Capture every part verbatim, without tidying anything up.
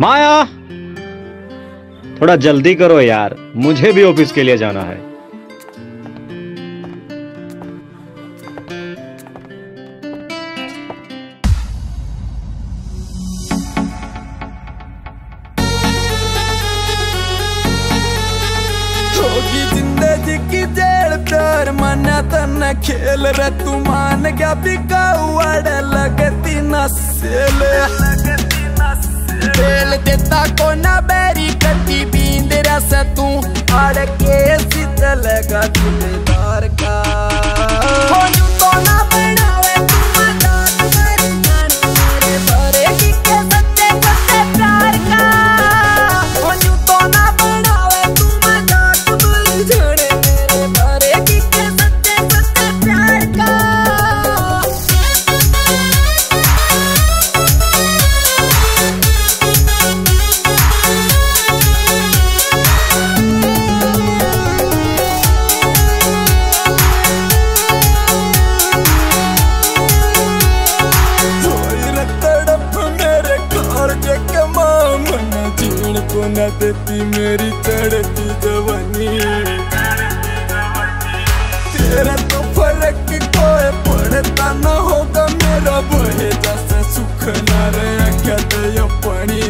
माया, थोड़ा जल्दी करो यार, मुझे भी ऑफिस के लिए जाना है। होगी जिंदगी की जेल तर मना तन खेल रे तू मान गया बिकाउड़ लगती नसेल खेल देता को ना बेरी कटी बींद रस तू आड़ के सित लगा दिलदार का हो तो ना बनावे तू मजाक मेरी जान मेरे बारे की के सच्चे सच्चे प्यार का हो तो ना बनावे तू मजाक मेरी जान मेरे बारे की के सच्चे सच्चे प्यार का। न देती मेरी चढ़ती जवानी तेरा तो फर्क कोई पड़ता न होगा मेरा बहे जैसे सुख न रे क्या पानी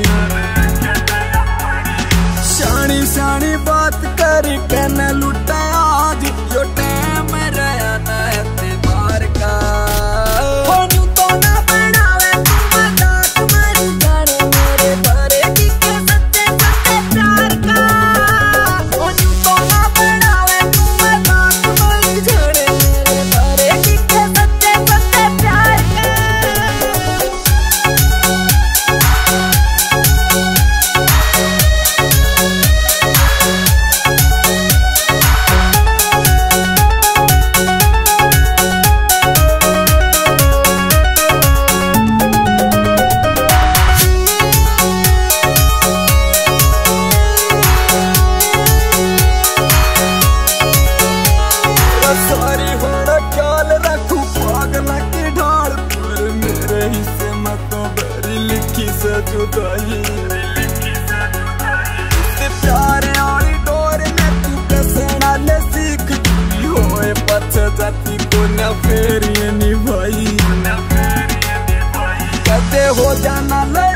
शानी शानी बात करी के न लुटा आज यो टाइम रहा न एतबार का सारी होना ख्याल रखू पागला की ढाल पर मेरे हिस्से मतों बरी लिखी से जुदाई प्यार आली डोर में तू कसना ले सीख चुकी होए पछे जाती को न फेरी निभाई कदे हो जाना ले